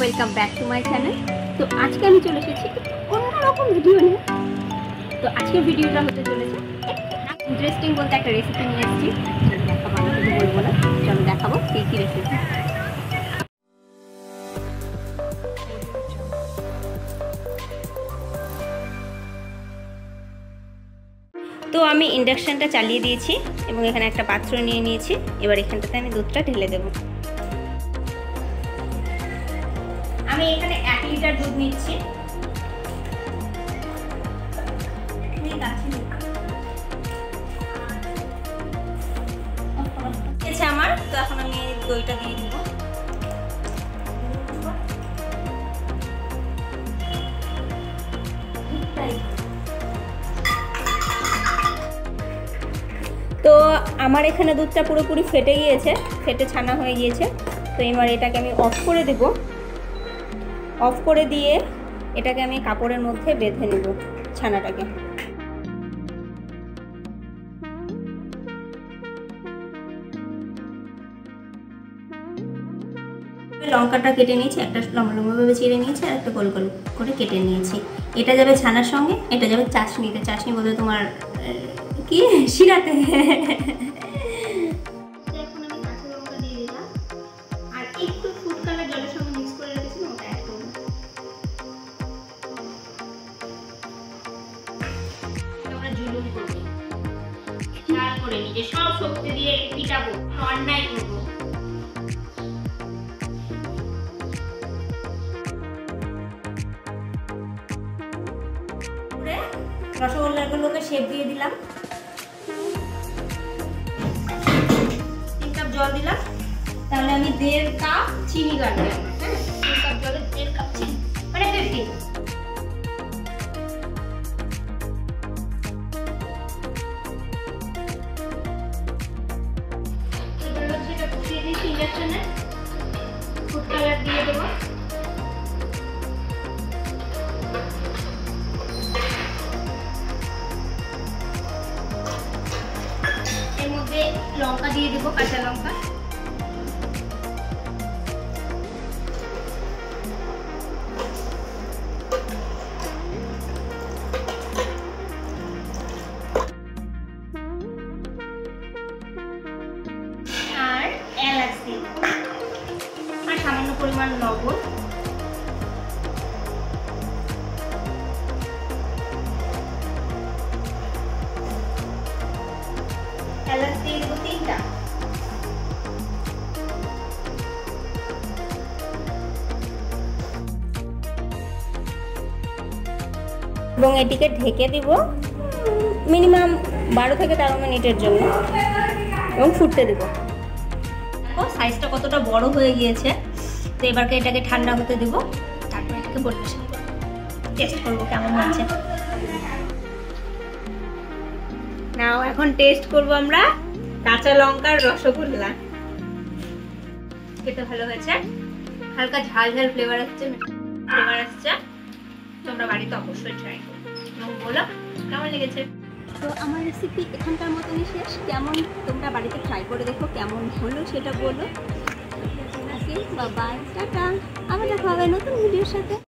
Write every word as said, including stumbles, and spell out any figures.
Welcome back to my channel. তো আজকে আমি চলে এসেছি অন্যরকম ভিডিও নিয়ে। তো আজকের ভিডিওটা হতে চলেছে ইন্টারেস্টিং বলতে একটা রেসিপি নিয়ে এসেছি। চলো দেখাবো, আমি কিছু বলবো না, চলো দেখাবো কী কী রেসিপি। তো আমি ইন্ডাকশানটা চালিয়ে দিয়েছি এবং এখানে একটা পাত্র নিয়ে নিয়েছি। এবার এখানটাতে আমি দুধটা ঢেলে দেবো। আমি এখানে এক লিটার দুধ নিচ্ছি। আমার তো এখন আমি দইটা দিয়ে দিব। তো আমার এখানে দুধটা পুরোপুরি ফেটে গিয়েছে, ফেটে ছানা হয়ে গিয়েছে। তো এবার এটাকে আমি অফ করে দেব। অফ করে দিয়ে এটাকে আমি কাপড়ের মধ্যে বেঁধে নেব ছানাটাকে। লঙ্কাটা কেটে নিয়েছি, একটা লম্বা লম্বাভাবে চিড়ে নিয়েছি আর একটা গোল গোল করে কেটে নিয়েছি। এটা যাবে ছানার সঙ্গে, এটা যাবে চাশনিতে। চাশনি বলতে তোমার কি শিরাতে। এখন আমি কাঁচা লঙ্কা দিয়ে দিলাম আর একটু ফুড কালার জলের সঙ্গে মিক্স করে রেখেছিলাম, ওটা অ্যাড করব। আমরা জুলুম করব, ঝাল করে নিজে সব শক্তি দিয়ে পিটাবো, অন্যায় করবো। রসগোল্লাগুলোকে শেপ দিয়ে দিলাম। তিন কাপ জল দিলাম, তাহলে আমি দেড় কাপ চিনি কাটলাম। হ্যাঁ, তিন কাপ জলে দেড় কাপ চিনি, মানে ফিফটি। এবার হচ্ছে এটা বসিয়ে দিচ্ছি ইন্ডাকশনে। ফুড কালার দিয়ে দেবো। লঙ্কা দিয়ে দেবো, কাঁচা লঙ্কা। আর এলাচ দিয়ে আর সামান্য পরিমাণ লবণ। এলাচ দিয়ে দেবো তিনটা। এবং এটিকে ঢেকে দিব মিনিমাম বারো থেকে তেরো মিনিটের জন্য এবং ফুটতে দেবো। দেখো সাইজটা কতটা বড় হয়ে গিয়েছে। তো এবারকে এটাকে ঠান্ডা হতে দেবো, তারপর এটাকে পরিবেশন করবো, টেস্ট করবো কেমন হচ্ছে। নাও এখন টেস্ট করবো আমরা কাঁচা লঙ্কার রসগোল্লা। খেতে ভালো হয়েছে, হালকা ঝাল ঝাল ফ্লেভার আসছে, ফ্লেভার আসছে। তোমরা বাড়িতে অবশ্যই ট্রাই করো এবং বলো কেমন লেগেছে। তো আমার রেসিপি এখানকার মতনই শেষ। কেমন তোমরা বাড়িতে ট্রাই করে দেখো, কেমন হলো সেটা বলো। Bye, tata. আবার দেখা হবে নতুন ভিডিওর সাথে।